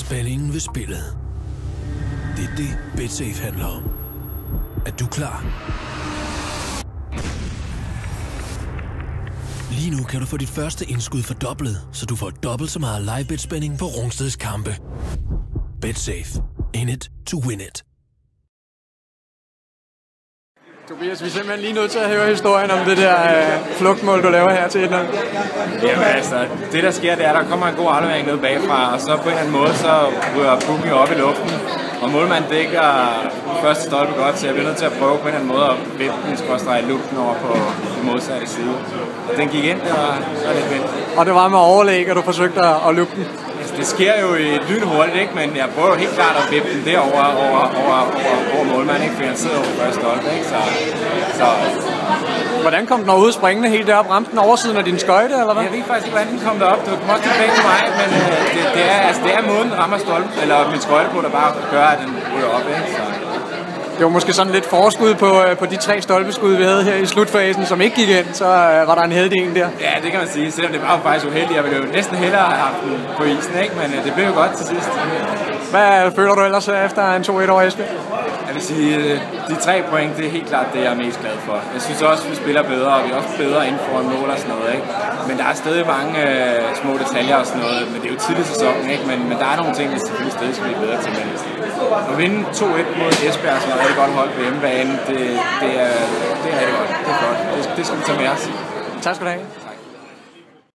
spændingen ved spillet. Det er det, BetSafe handler om. Er du klar? Lige nu kan du få dit første indskud fordoblet, så du får dobbelt så meget live-bet-spænding på Rungsteds kampe. BetSafe. In it to win it. Tobias, vi er simpelthen lige nødt til at høre historien om det der flugtmål, du laver her til 1-0. Jamen altså, det der sker, det er, at der kommer en god aflevering ned bagfra, og så på en eller anden måde, så ryger pucken op i luften, og målmanden dækker første stolpe godt, så jeg bliver nødt til at prøve på en eller anden måde at vippe den skråstreg luften over på den modsatte side. Og den gik ind, det var lidt vildt. Og det var med overlæg, og du forsøgte at lukke den? Altså, det sker jo i lynhurtigt, ikke? Men jeg prøver helt klart at vippe den derover over målmanden, ikke? Fordi han sidder over første stolpe, ikke? Så hvordan kom den overhovedet springende helt deroppe? Ramte den oversiden af din skøjte, eller hvad? Jeg ved faktisk ikke, hvordan den kom derop. Det kom også tilbage til mig, men det er måden, den rammer stolpen, eller min skøjte på, der bare gør, at den ryger op, ikke? Så det var måske sådan lidt forskud på de 3 stolpeskud, vi havde her i slutfasen, som ikke gik ind, så var der en heldig en der. Ja, det kan man sige. Selvom det var faktisk uheldigt. Jeg ville jo næsten hellere have haft den på isen, ikke? Men det blev jo godt til sidst. Hvad føler du ellers efter en 2-1 over Esbjerg? Jeg vil sige, de 3 point, det er helt klart det, jeg er mest glad for. Jeg synes også, at vi spiller bedre, og vi er også bedre inden for en mål og sådan noget, ikke? Men der er stadig mange små detaljer og sådan noget, men det er jo tidlig sæsonen, ikke? Men der er nogle ting, vi selvfølgelig stadig skal blive bedre til. Men at vinde 2-1 mod Esbjerg, som er et rigtig godt hold på hjemmebane, det er rigtig godt. Det er flot. Det skal vi tage med os. Tak skal du have.